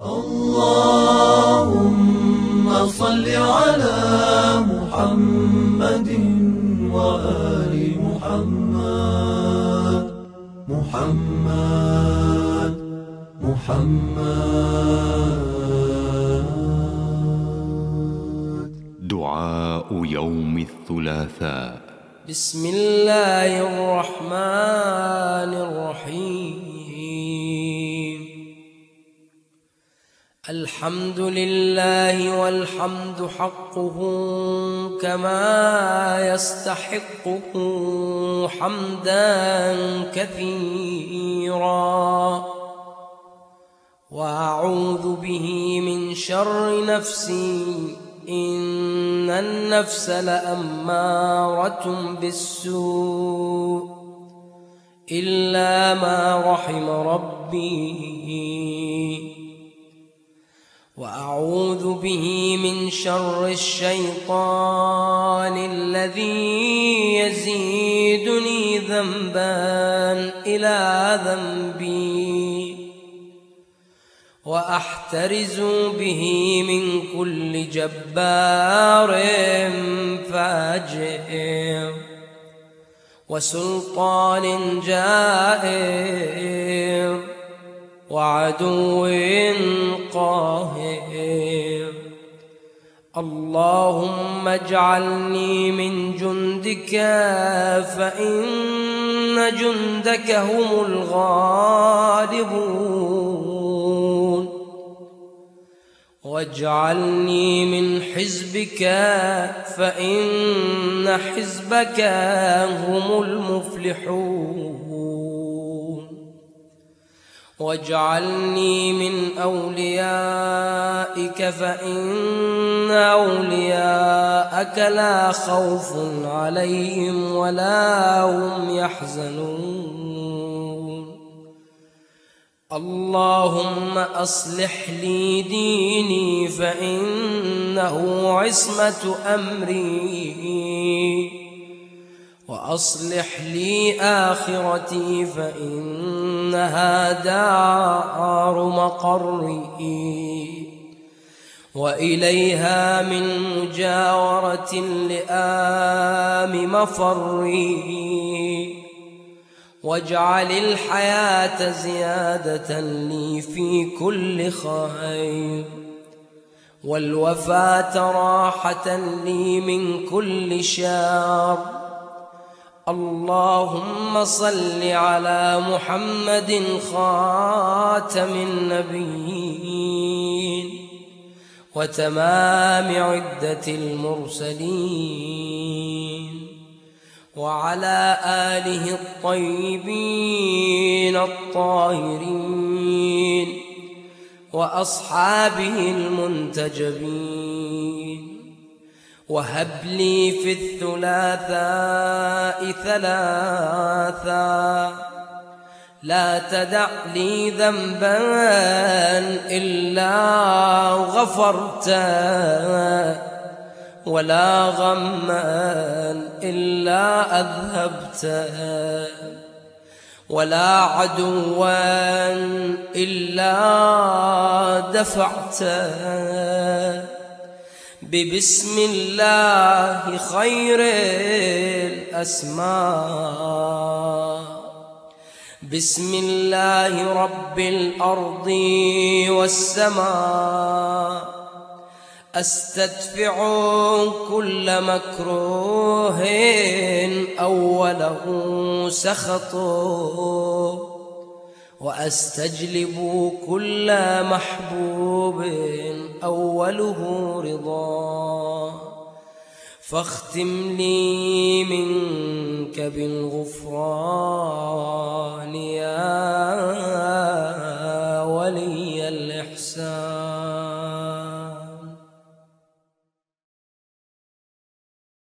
اللهم صل على محمد وآل محمد. محمد محمد. دعاء يوم الثلاثاء. بسم الله الرحمن الرحيم. الحمد لله والحمد حقه كما يستحقه حمدا كثيرا، وأعوذ به من شر نفسي إن النفس لأمارة بالسوء إلا ما رحم ربي، وأعوذ به من شر الشيطان الذي يزيدني ذنبا إلى ذنبي، وأحترز به من كل جبار فاجر وسلطان جائر وعدو قاهر. اللهم اجعلني من جندك فإن جندك هم الغالبون، واجعلني من حزبك فإن حزبك هم المفلحون، واجعلني من أوليائك فإن أولياءك لا خوف عليهم ولا هم يحزنون. اللهم أصلح لي ديني فإنه عصمة أمري، وأصلح لي آخرتي فإنها دار مقري، وإليها من مجاورة اللئام مفري. واجعل الحياة زيادة لي في كل خير، والوفاة راحة لي من كل شر. اللهم صل على محمد خاتم النبيين وتمام عدة المرسلين، وعلى آله الطيبين الطاهرين وأصحابه المنتجبين. وهب لي في الثلاثاء ثلاثا، لا تدع لي ذنبا إلا غفرته، ولا غما إلا أذهبته، ولا عدوا إلا دفعته. ببسم الله خير الأسماء، بسم الله رب الأرض والسماء، أستدفع كل مكروه أوله سخط، وأستجلب كل محبوب أوله رضا. فاختم لي منك بالغفران يا